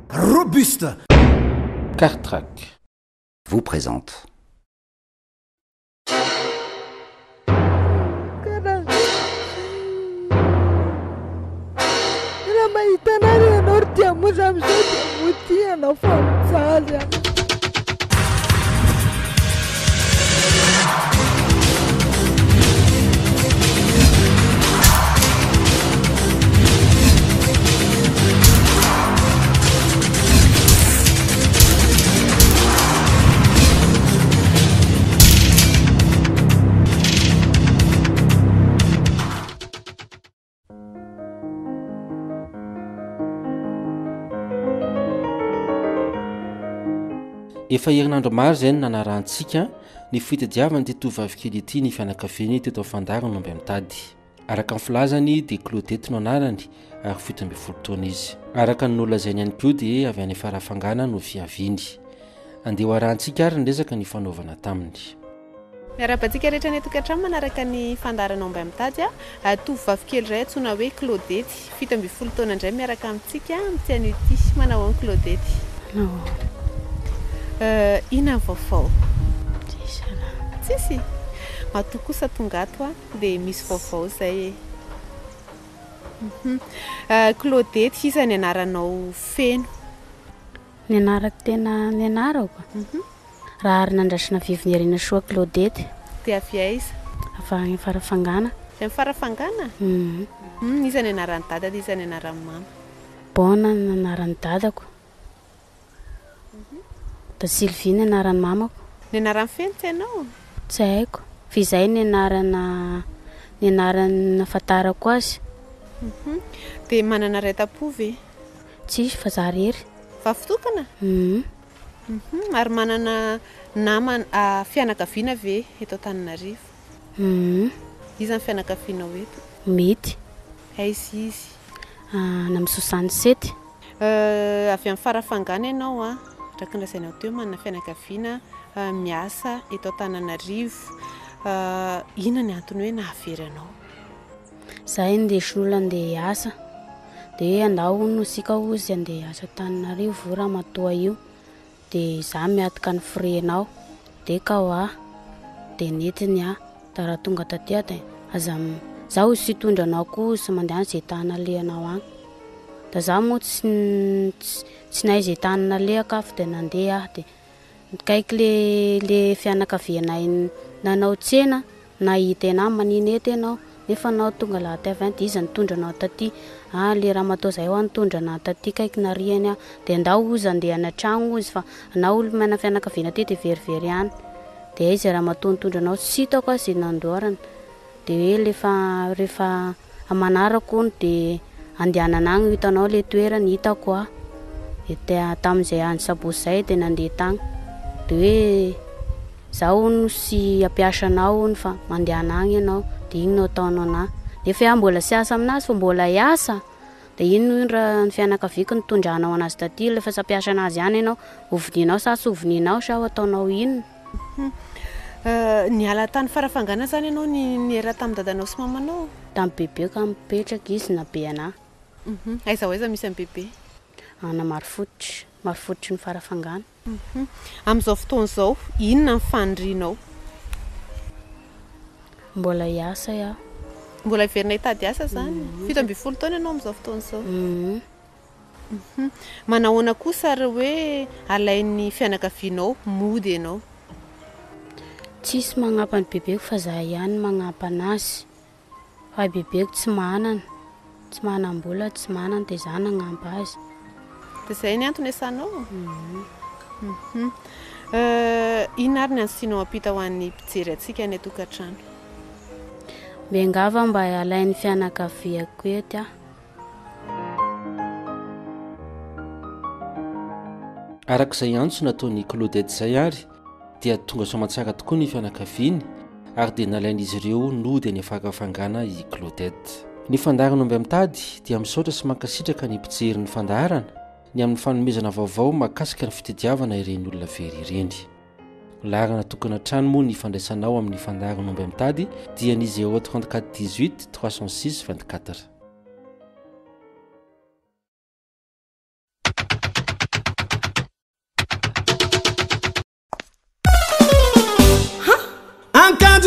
robuste. Cartrack vous présente. Efa herinandro maro izay no nanarantsika ny fitadiavany ty tovovavy kely ity ny fianakaviany teto Fandarana no mbe mitady. Araka ny filazany dia Claudette no anarany ary 17 taona izy. Araka ny nolazainy ihany koa dia avy any Farafangana no fiaviany. Andeha harantsika ary ny resaka ny fanaovana taminy. Miarabantsika rehetra ny tokantrano manaraka ny fandarana mbe mitady tovovavy kely iray antsoina hoe Claudette 17 taona indray miaraka amintsika amin'ity an'ity manao an Claudette. Ina vaovao? Tsisy. Matoa kosa tonga ato dia misy vaovao zay. Claudette iza ny anaranao feno? Ny anarako tena ny anarako? Raha ary nandrasina vivoneriana soa Claudette. Dia avy aiza? Avy any Farafangana. Avy any Farafangana? Iza ny anaran'ny dada dia iza ny anaran'ny mama? Bona ny anaran'ny dadako. Da Sylvie ny anaran'ny mamako. Ny anaran'ny feno tsenao? Tsy haiko. Fizay ny anaran'ny afantarako azy. Dia manana reta-po ve? Tsisy fa za rery. Fa fitokana? Ary manana namana fianakaviana ve eto Antananarivo? Iza ny fianakavianao eto? Mety. Aiza izy? Amin'ny 67. Avy amin'ny Farafangana ianao Raka andrasainao teo manana fianakaviana miasa eto Antananarivo. Ina ny antony hoe nahavery anao? Zahay ndesin'olona andeha asa. Dia andao no sika ozy andeha asa Antananarivo raha matoa io. Dia za miatika ny firenao. Dia kaoa. Dia netiny da raha tonga taty dia zaho sy tondranao koa sy mandeha izay tany alehanao any. Da za moa tsy nahay tany nalehaka fa dia nandeha dia kaiky le fianakavianay nanao tsena nahita anao maniny eto ianao nefa anao tonga lahata avy any dia iza nitondranao taty le raha matao zay ho nitondranao taty kaiky nariany dia andao ozy andeha anatragno ozy fa anao olo mana fianakaviana ty dia verivery any dia izy raha matao nitondranao sy hitako azy nandoarana dia hoe rehefa amanarako dia andehanana agny hitanao le toerana hitako tamin'izay any sabosy zay dia nandeha tagny dia hoe zaho no sy ampiasanao ny fa mandehana agny ianao dia iny no ataonao na nefa mbola sy asa aminazy fa mbola hiasa dia ino raha ny fianakaviako nitondranao anazy taty lefa sy ampiasa anazy ihany ianao hovininao sa sy hovininao sa ataonao ino? Niala tany Farafangana zany ianao niera tamin'ny dadanao sy mamanao? Tamin'ny bebeko mipetraka izy na be anahy. Aiza ho aiza misy amin'ny bebe? Ana Marifotry ny Farafangana. Amin'izao fotoana izao inona ny fandrinao? Mbola hiasa iaho. Mbola hiverinay tady asa zany? 17 taona ianao amin'izao fotoana izao? Manahoana kosa ary hoe alain'ny fianakavianao mody ianao? Tsisy magnampy ny bebeko fa za ihany magnampy anazy. Fa bebeko tsy manam-bola, tsy manana dia za nagnampy azy. Dia izay ny antony asanao? Ina ary ny ansianao ampita ho an'ny mpijery antsika ny tokantrano? Miangava mba alain'ny fianakaviako eto Arak'izay antso nataon'ny Claudette zay ary dia tonga soamantsara tokoa ny fianakaviany ary dia nalain'izy ireo nody ny Farafangana i Claudette. Ny fandarana mbe mitady dia misaotra sy mankasitraka ny mpijery ny fandarana ny amin'ny fanomezana vaovao mahakasika ny fitadiavana ireny olona very ireny. Larana tokana trano moa ny fandraisanao amin'ny fandarana mbe mitady dia ny 034 18 306 24.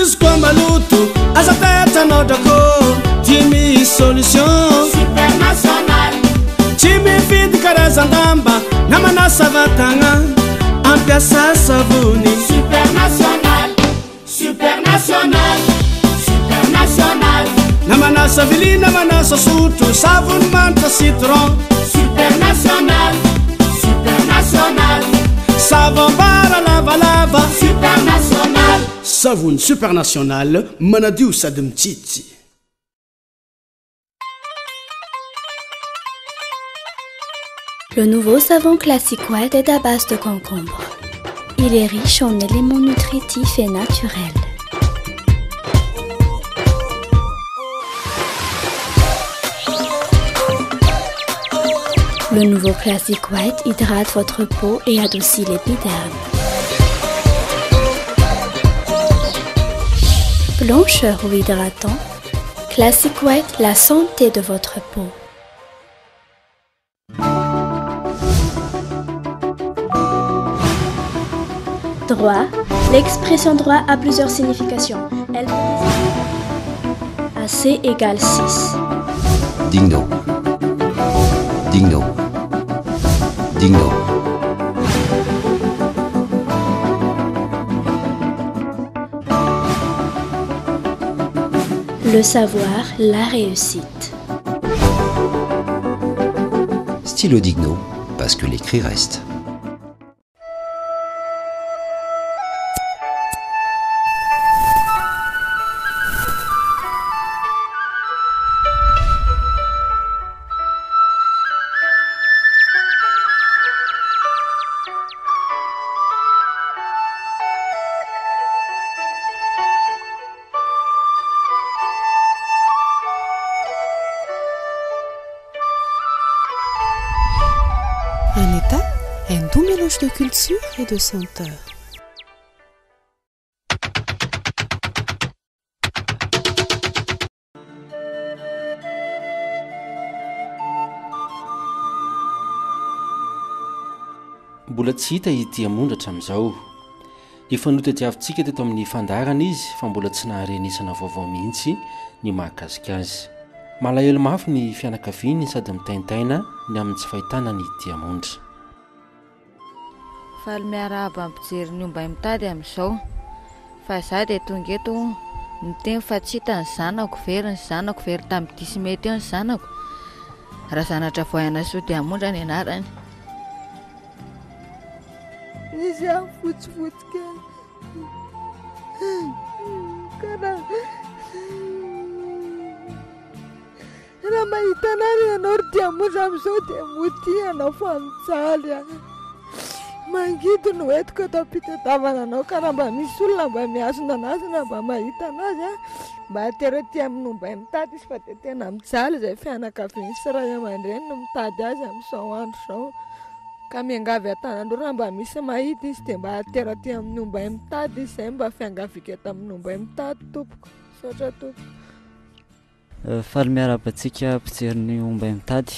izy koa maloto aza petranao drako dia misy solution Supernational, tsy mifidy karazan-damba na manasa vatagna ampiasa savony Supernational, Supernational, Supernational, na manasa vili na manasa sotro savony manitra citron Supernational, Supernational, savambara lavalava Supernational. savony supernational manadio sady mitsitsy. Le nouveau savon Classic White est à base de concombre. Il est riche en éléments nutritifs et naturels. Le nouveau Classic White hydrate votre peau et adoucit l'épiderme. Blancheur ou hydratant, Classic White, la santé de votre peau. Droit. L'expression droit a plusieurs significations. Elle peut désigner AC égale 6. Digno. Digno. Digno. Le savoir, la réussite. Stylo Digno, parce que l'écrit reste. Un état, un doux mélange de culture et de senteur. Mbola tsy hita ity amondratra amin'izao. Ifanotadiavintsika teto amin'ny fandarana izy fa mbola tsy naharenisana vaovao mihitsy ny mahakasika azy. Malahelo mafy ny fianakaviany sady mitaintaina ny amin'ny tsy fahitana ny diamondra. Faly miarahaba ampijery ny omba mitady amin'izao fa za dia tonga eto miteny fa tsy hita ny zanako very tamin'ny 10 mai teo ny zanako raha zanatra voayana so diamondra ny anarany. Izy aho fotsifotsy kely karaha raha mahita anary ianao ry diamondra amin'izao dia motianao fa mijaly mangidy no entiko atao am-pitadiavana anao ka raha mba misy olona mba miazona anazy na mba mahita anazy mba aterety amin'ny omba mitady izy fa dia tena mijaly izay fianakaviany sy ray aman-dreny no mitady azy amin'izao andro izao ka miangavy an-tanandro raha mba misy mahita izy dia mba aterety amin'ny omba mitady izy izay mba fiangavika tamin'ny omba mitady tompoko saotra tompoko. Faly miarabantsika mpijery ny omba mitady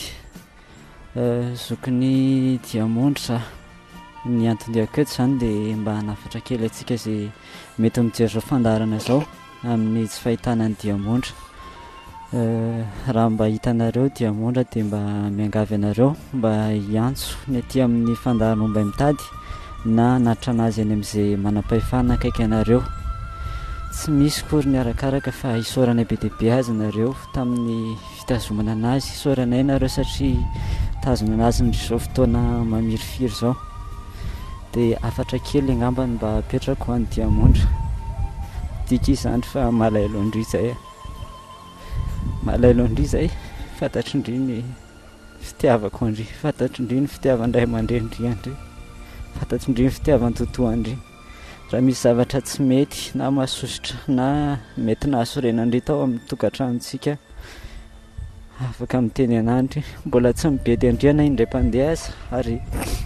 zokiny diamondra ny antony aketo izany dia mba hanafatra kely atsika izay mety mijery izao fandarana izao amin'ny tsy fahitana ny diamondra. Raha mba hitanareo diamondra dia mba miangavy anareo mba hiantso ny aty amin'ny fandarana omba mitady na natra anazy any amin'izay manam-pahefana akaiky anareo. Tsy misy kory ny arakaraka fa isaorana be dia be azy nareo tamin'ny fitazomana anazy. Isaoranay nareo satria tazona anazy n'izao fotoana mamirifiry izao dia afatra kely angambany mba apetrako any diamondra. Dika izany fa malahelo indri izay malahelo indri izay fantatry indri ny fitiavako indri fantatry indri ny fitiavandray aman-dreny indri fantatry indri ny fitiavan-totoa indri. Raha misy zavatra tsy mety na mahasositra na mety nahasorena tao amin'ny tokantranontsika afaka miteny anandry mbola tsy mibedy andriana indray mpandeha aza ary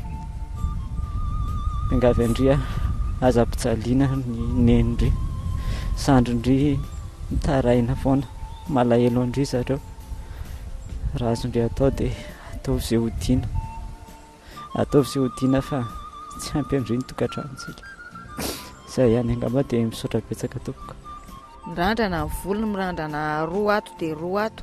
miangavy andria aza mpitsaliana ny nenindry sandrondry mitaraina foana malahelo andri zareo raha azondry atao dia ataovy izay hodiana fa tsy ampy andri ny tokantranontsika. Izay ihany angamba dia misaotra betsaka tompoko. mirandrana ny volony, mirandrana 2 ato dia 2 ato.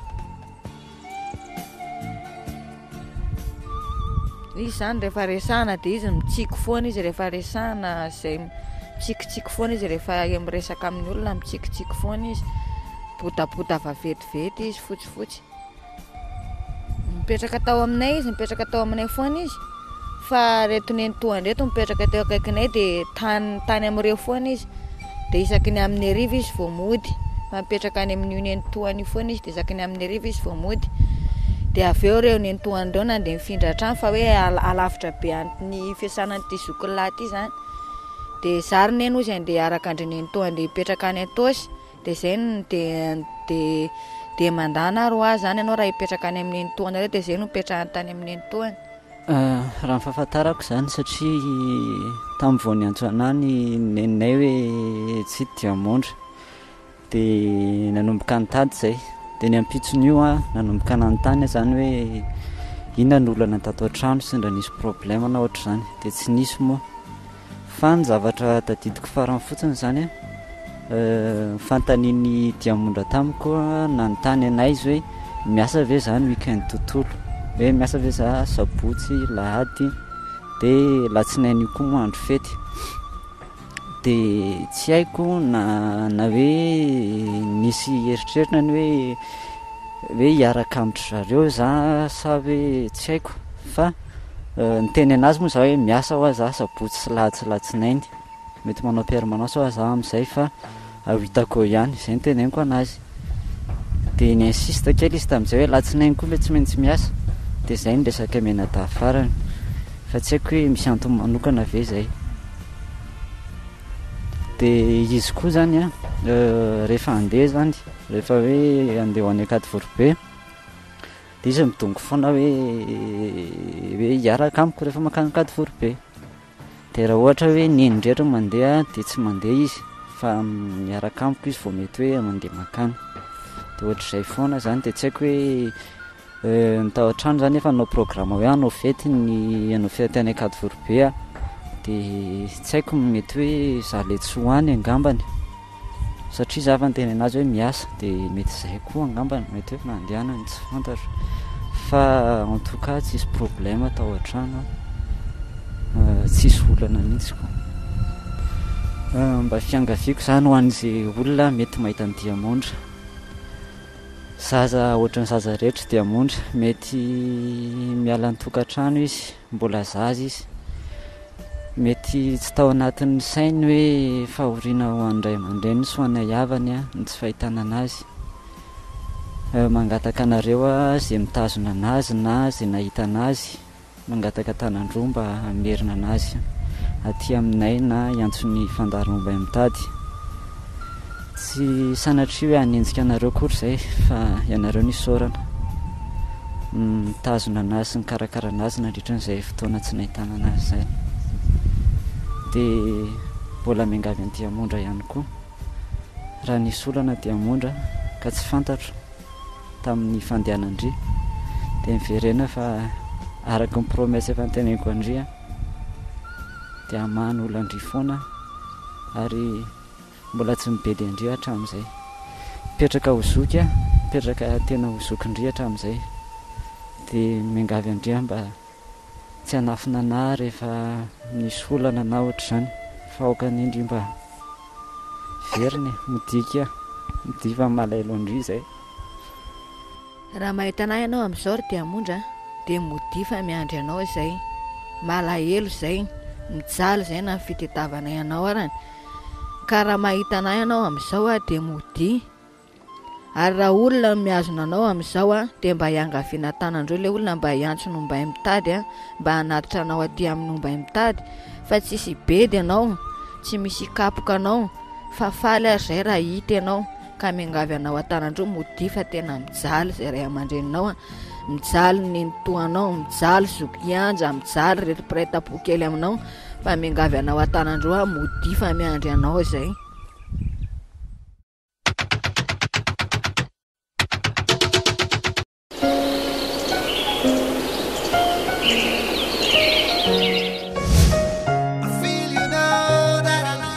Izy zany rehefa resahana dia izy mitsiky foana izy rehefa resahana, izay mitsikitsiky foana izy rehefa miresaka amin'ny olona, mitsikitsiky foana izy, botabota vavetivety izy, fotsifotsy. Mipetraka tao aminay izy, mipetraka tao aminay foana izy, fa reto nenitoany reto mipetraka teo akaikinay dia tany amin'ireo foana izy, dia isaky ny amin'ny hariva izy vao mody. Mipetraka any amin'io nenitoany foana izy dia isaky ny amin'ny hariva izy vao mody. Dia avy eo ireo nenitoany ireo na dia mifindra trano fa hoe alavitra be ny fiasana an'ity zokolahy ity zany. Dia zary neny ozy dia araka andre nenitoany dia hipetraka any Atosy, dia izay dia mandana ro azy zany ianao raha hipetraka any amin'ny nenitoany ireo, dia izay no mipetrahany tany amin'ny nenitoany. Raha ny fahafantarako zany satria tamin'ny vao niantso anahy ny neninay hoe tsy dia mondra dia nanomboka nitady izay, dia ny ampitson'io nanomboka nanontany zany hoe inona ny olana tato an-trano sy ndra nisy problème na ohatra zany, dia tsy nisy moa fa ny zavatra tadidiko farany fotsiny zany fantaniny diamondra tamiko nanontany anay izy hoe miasa ve zany weekend tontolo, hoe miasa ve za sabotsy, lahady dia latsinainy koa moa andro fety. Dia tsy haiko na hoe nisy eritrerina ny hoe hiaraka amin'ny zareo za sa hoe tsy haiko, fa ny teny anazy moa za hoe miasa ho za sabotsy sy lahady sy latsinainy, mety manao permanence ho za amin'izay fa ahitako ihany, izay ny teneniko anazy. Dia ny insiste kely izy tamin'izay hoe latsinainy koa mety tsy maintsy miasa, dia izay ny resaka menada farany, fa tsy haiko hoe misy antony manokana ve izay. Dia izy koa zany rehefa handeha zany, rehefa hoe handeha ho any Akadivorobe, dia izy midongo foana hoe hiaraka amiko rehefa makany Akadivorobe. Dia raha ohatra hoe nenindretra mandeha dia tsy mandeha izy, fa miaraka amiko izy vao mety hoe mandeha makany. Dia ohatr'izay foana zany, dia tsy haiko hoe ny tao an-trano zany efa hanao programme hoe hanao fety any Akadivorobe dia tsy haiko mety hoe za le tsy hoany angambany, satria za fanteny anazy hoe miasa, dia mety izay koa angambany, mety hoe mandehanany tsy fantatro, fa en tout cas tsisy problème tao an-trano, tsisy olana mihitsy koa. Mba fiangaviako zany ho an'izay olona mety mahita ny diamondra, zaza ohatran'ny zaza rehetra diamondra, mety miala ny tokantrano izy, mbola zaza izy, mety tsy tao anatin'ny sainy hoe fahoriana ho an'ray aman-dreny sy ho anay havany ny tsy fahitana anazy. Mangataka anareo izay mitazona anazy na izay nahita anazy, mangataka tanandroa mba hamerina anazy aty aminay na iantsony fandarana mba mitady. Tsy sanatria hoe hanenjika anareo kory izay, fa ianareo ny saorana mitazona anazy sy ny karakara anazy nandritra n'izay fotoana tsy nahitana anazy zay. Dia mbola miangavy ny diamondra ihany koa, raha nisy olana diamondra ka tsy fantatro tamin'ny fandehanandria, dia miverena fa araka ny promesse efa niteneniko andria dia hamahany olandria foana, ary mbola tsy mibedy andria hatramin'izay, mipetraka hozoky mipetraka tena hozokindria hatramin'izay. Dia miangavy andria mba tsy hanafina anahy rehefa misy olana na ohatr'izany, fa aokany indri mba veriny modika midiva malaelo andria izay. Raha mahita anahy ianao amin'izao ry diamondra dia modifa miandry anao izay, malahelo izay, mijaly izay na fitadiavana ianao arany. Ka raha mahita anahy ianao amin'izao dia modi, ary raha olona mihazona anao amin'izao dia mba hiangaviana tanandreo ilay olona, mba hiantsony mba mitady mba hanatitra anao aty amin'ny mba mitady, fa tsisy bedy ianao, tsy misy kapoka anao, fa faly ary izay raha hita ianao ka miangavy anao an-tanandreo modi, fa tena mijaly izay ray aman-dreninao, mijaly ny nitoanao, mijaly zokianja, mijaly reto mpiray-tapo kely aminao, fa miangavy anao an-tanandreo modi fa miandry anao izay.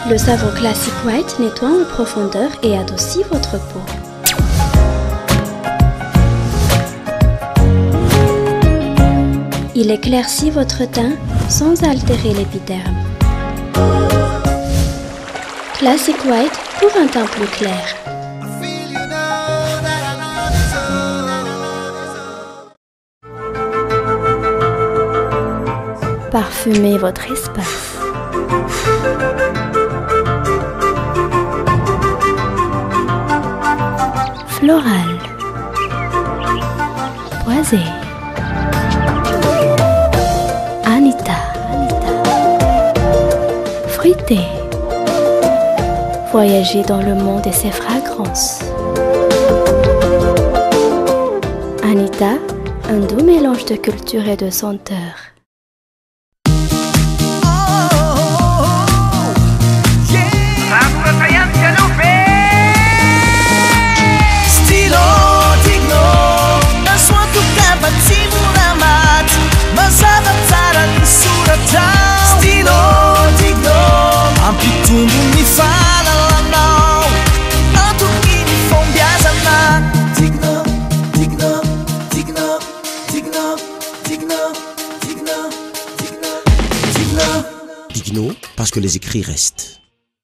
Le savon Classic White nettoie en profondeur et adoucit votre peau. Il éclaircit votre teint sans altérer l'épiderme. Classic White pour un teint plus clair. Parfumez votre espace. Floral. Boisé. Anita. Fruité. Voyagez dans le monde et ses fragrances. Anita, un doux mélange de culture et de senteur. Digno, parce que les écrits restent.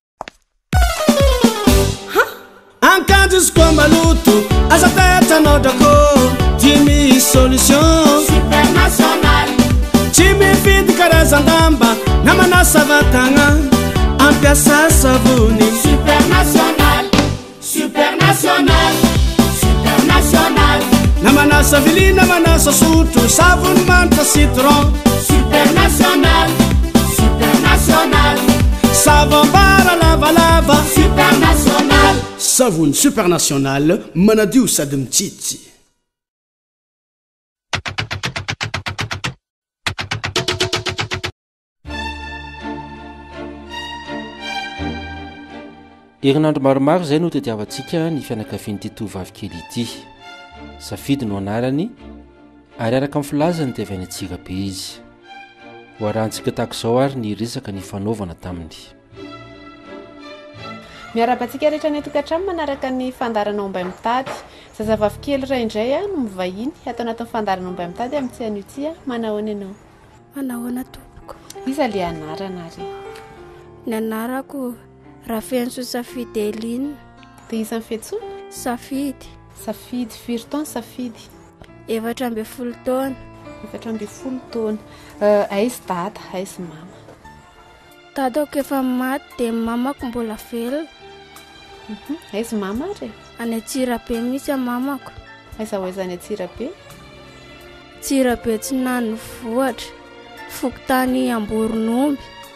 Ankadisco maluto, azateta nodako, Jimmy Solution Supernational. Jimmy Vid Karazandamba, Namana Savatanga, Ampiasa Savuni Supernational, Supernational, Supernational. Namana Savili, Namana Sasutu, Savun Manta Citron Supernational, Supernational. Savon bara lava lava Supernational. Savon Supernational, Manadiu Sadem Titi. Herinandro maromaro izay no tediavantsika ny fianakavian'ity tovovavy kely ity. Safidy no anarany ary araka amin'ny filazany dia avy any Antsirabe izy. Ho arantsika tahaka izao ary ny resaka ny fanaovana taminy. Miarabantsika rehetra ny tokantrano manaraka ny fandaranao mba mitady. Zazavavy kely iray indray no mivahiny atao anatin'ny fandaranao mba mitady amin'ny tsy an'ity manahoana ianao? Manahoana tompoko. Iza le anarana ary? Ny anarako Rafenso Safidy Eline. Dia iza mifetsona? Safidy. Safidy, firy taona Safidy? 12 taona. 12 taona. Aiza dada, aiza mama? Dadako efa maty dia mamako mbola velona. Aiza mama ary? Any Antsirabe mihitsy mamako. Aiza ho aiza any Antsirabe? Antsirabe Tsinano Vohatra, Fokotany Amboron'Omby.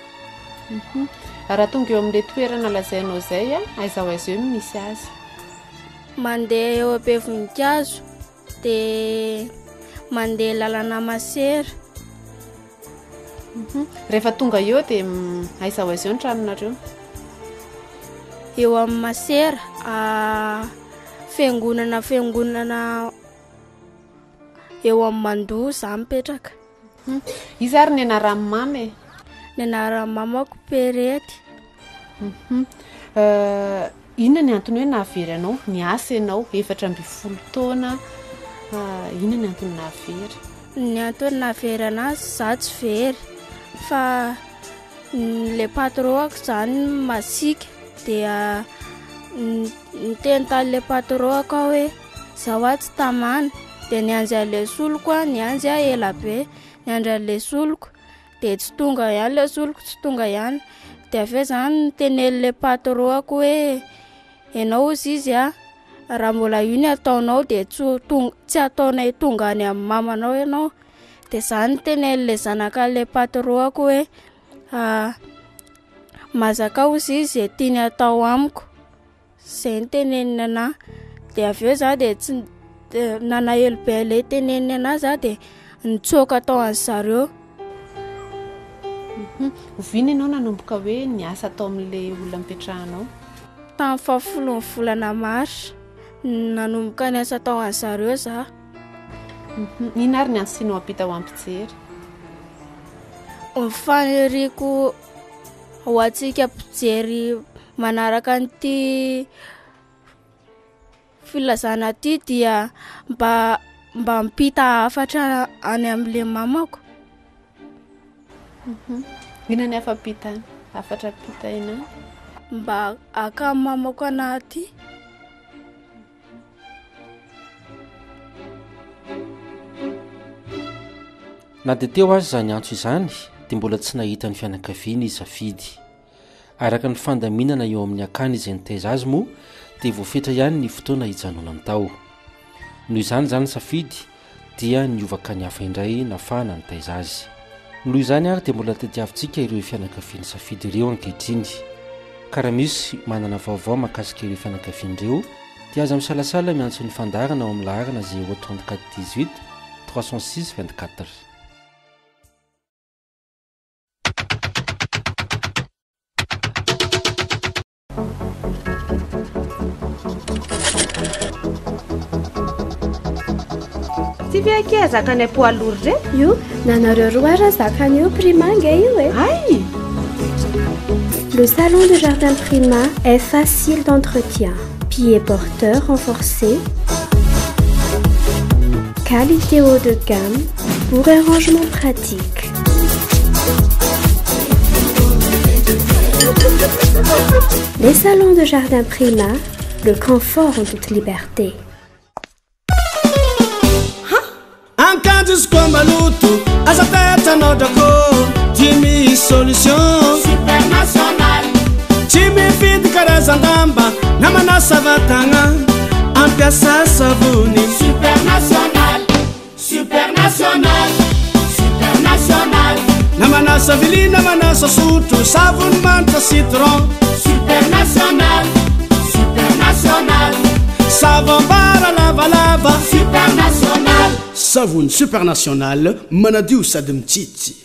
Raha tonga eo amin'ilay toerana lazainao izay aiza ho aiza eo misy azy? Mandeha eo Am-Bevoninkazo dia mandeha lalana Masera. Rehefa tonga eo dia aiza ho aiza eo ny tranonareo? Eo amin'ny Masera fiangonana eo amin'ny Mandoa za mipetraka. Iza ary ny anaran'ny mamy? Ny anaran'ny mamako Perety. Inona ny antony hoe nahavery anao? Niasa ianao 12 taona. Inona ny antony nahavery? Ny antony nahavery anazy za tsy very fa le patroako zany masika dia niteny tamin'le patroako hoe zaho tsy tamana dia nianjy an'ilay soloko nianjy ela be niandry an'ilay soloko dia tsy tonga ihany ilay soloko tsy tonga ihany dia avy eo zany nitenen'ilay patroako hoe ianao ozy izy raha mbola io ny ataonao dia tsy ataonay tonga any amin'ny mamanao ianao. Dia zany tenen'ilay zanakan'ilay patroako hoe mazaka ozy izy izay tiany atao amiko. Izay ny teneniny anahy. Dia avy eo za dia tsy nanahelo be ilay teneniny anahy za dia nitsoaka tao an'zareo. Ovina ianao nanomboka hoe niasa tao amin'ilay olona mipetrahanao? Tamin'ny 10 volana Mars nanomboka niasa tao an'zareo za. Ina ary ny antsianao ampita ho ampijery? Mifaniriako ho atsika mpijery manaraka nyity filazana ty dia mba mpita afatra any amin'le mamako. Ina ny afapitany? Afatra pitaina? Mba aka mamako anaty. Na dia teo azy izany antso izany dia mbola tsy nahita ny fianakaviany izafidy. Araka ny fandaminana eo amin'ny akany izay nitaiza azy moa dia voafetra ihany ny fotoana hijanonany tao. Noho izany zany safidy dia niovaka ny hafa indray nafahana nitaiza azy. Noho izany ary dia mbola tadiavintsika ireo fianakaviany safidy ireo ankehitriny. Ka raha misy manana vaovao mahakasika ireo fianakaviany ireo dia aza misalasala miantso ny fandarana ao amin'ny laharana 034 18 306 24. Ty viake zakany apoalory re? Io, nanareo roa raha zakany io primanga io e. Aïe! Le salon de jardin Prima est facile d'entretien. Pieds porteurs renforcés. Qualité haut de gamme pour un rangement pratique. Les salons de jardin Prima, le confort en toute liberté. Ankadisco maluto, azapetano dako, Jimmy Solution Supernational. Jimmy Fit karazandamba, namana savatanga, ampiasa savoni. Supernational, Supernational, Supernational. Namana savili, namana sasutu, savon manta citron. Supernational, Supernational. Savon bara lava lava. Supernational. Savon Supernational, manadio sady mitsitsy.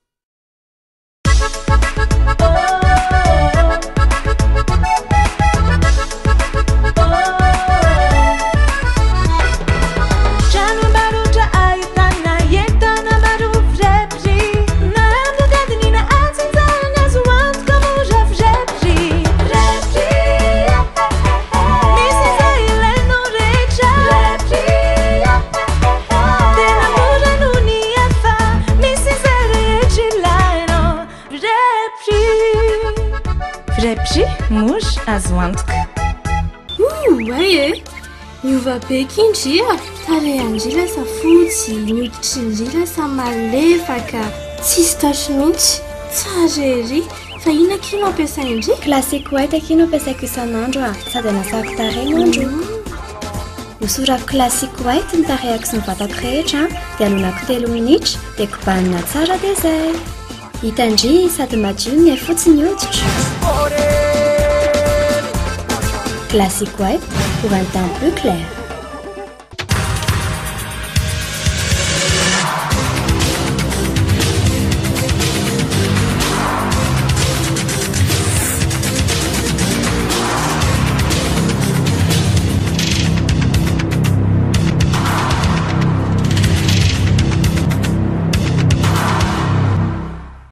Mouche azo antoka. Aie miova be kindria tarehandrila sa fotsy mioditryndrila sa malefaka tsisy tasy mihitsy tsara ery fa ina kino ampiasaindry classique white kino ampiasaiko isan'andro sady anasako tarehin'andro hosorako classique white ny tarehako sy ny vatako rehetra dia alonako 3 minitra dia kobanina tsara dia zay hitandry sady madio ny fotsy ny hoditra. Classique white pour un teint plus clair.